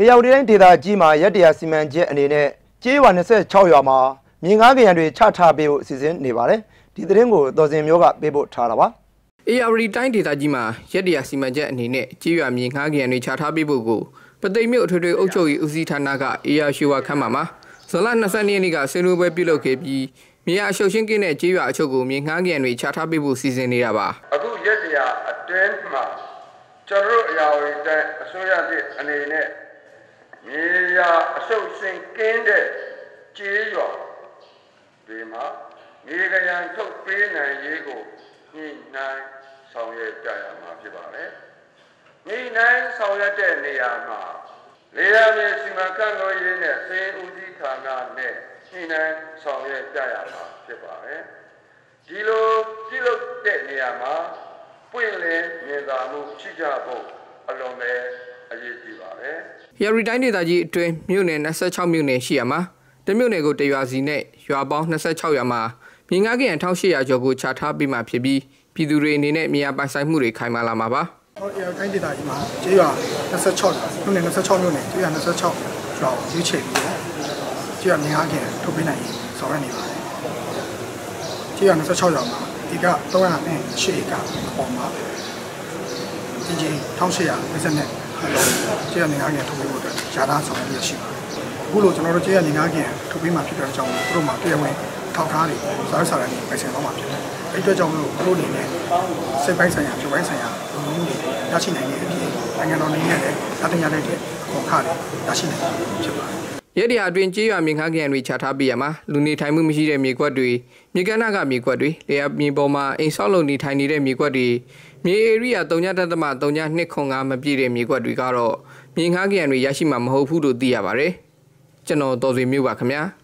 ယောက်တိုင်းဒေသကြီးမှာရက်တရားစီမံချက်အနေနဲ့ကျေးရွာ26ရွာမှာမြေငါးကရံတွေချထားပေးဖို့အစီအစဉ်နေပါတယ်ဒီသတင်းကိုတော်စင်မျိုးကပေးပို့ထားတာပါအေယာရီတိုင်းဒေသကြီးမှာရက်တရားစီမံချက်အနေနဲ့ကျေးရွာမြေငါးကရံတွေချထားပေးဖို့ကိုပသိမ်မြို့အထွေထွေအုပ်ချုပ်ရေးဦးစီးဌာနကအေယာရှိဝါခမ်းမှာဇွန်လ22ရက်နေ့ကဆွေးနွေးပွဲပြုလုပ်ခဲ့ပြီးမြေယာအရှုပ်ရှင်းကင်းတဲ့ကျေးရွာအချို့ကိုမြေငါးကရံတွေချထားပေးဖို့စီစဉ်နေတာပါအခုရက်တရားအတွင်းမှာကျွန်တော်တို့အရာဝတီတိုင်းအစိုးရပြည်အနေနဲ့မြေယာအရှုပ်ရှင်းကင်းတဲ့ကျေးရွာဒီမှာမြေကရန်ထုတ်ပေးနိုင်ရေးကိုညှိနှိုင်းဆောင်ရွက်ကြရမှာဖြစ်ပါတယ်။ညှိနှိုင်းဆောင်ရွက်တဲ့နေရာမှာလေယာဉ်မြေစီမံခန့်ခွဲရေးနဲ့စေဦးစီးဌာနနဲ့ညှိနှိုင်းဆောင်ရွက်ကြရမှာဖြစ်ပါတယ်။ဒီလိုပြုလုပ်တဲ့နေရာမှာပွင့်လင်းမြင်သာမှုရှိကြဖို့အလွန်ပဲအရေးကြီးပါတယ်။ရရီတိုင်းဒေသကြီးအတွင်းမြို့နယ်26မြို့နယ်ရှိရမှာတမြို့နယ်ကိုတရွာစီနဲ့ရွာပေါင်း26ရွာမှာမြေငါးကရံ1800ကျော်ကိုချထားပေးမှဖြစ်ပြီးပြည်သူတွေအနေနဲ့မြေယာပိုင်ဆိုင်မှုတွေခိုင်မာလာမှာပါ။တိုင်းဒေသကြီးမှာကျေးရွာ26မြို့နယ်26မြို့နယ်ကျေးရွာ26ရွာကိုရွေးချယ်ပြီးတော့ကျေးရွာမြေငါးကရံထုတ်ပေးနိုင်ရေးဆောင်ရွက်နေပါတယ်။ကျေးရွာ26ရွာမှာဒီက308ဧကပေါ်မှာဒီကျေး1850နဲ့ကျေးရွာမြေငါးကရံထုတ်ပေးဖို့အတွက်ရှားသားဆောင်ရွက်ရရှိပါတယ်။အခုလိုကျွန်တော်တို့ကျေးရွာမြေငါးကရံထုတ်ပေးမှဖြစ်တဲ့အကြောင်းကိုတို့မှာတရားဝင်ထောက်ထားတွေစာရွက်စာတမ်းတွေပိုင်ဆိုင်သွားမှာဖြစ်တယ်။အဲဒီအတွက်ကြောင့်မလို့တို့အနေနဲ့စိတ်ပိုင်းဆိုင်ရာ၊ချုပ်ပိုင်းဆိုင်ရာလူမှုတွေရရှိနိုင်တဲ့အပြင်နိုင်ငံတော်အနေနဲ့လည်းရတဲ့ခေါ်ခါတွေရရှိနိုင်ဖြစ်ပါတယ်။ရက်တရားအတွင်းကျေးရွာမြေငါးကရံတွေချထားပေးရမှာလူနေထိုင်မှုမရှိတဲ့မြေကွက်တွေမြေကမ်းနားကမြေကွက်တွေလေယာမြေပေါ်မှာအိမ်ဆောက်လုပ်နေထိုင်နေတဲ့မြေကွက်တွေမြေဧရိယာ3.3.205မပြည့်တဲ့မြေကွက်တွေကတော့မြေငါးကရံတွေရရှိမှာမဟုတ်ဘူးလို့သိရပါတယ်။ကျွန်တော်တော်ဆွေမျိုးပါခင်ဗျာ။